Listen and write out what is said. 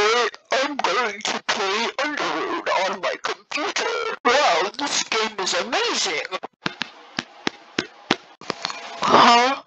Today, I'm going to play Underworld on my computer. Wow, this game is amazing. Huh?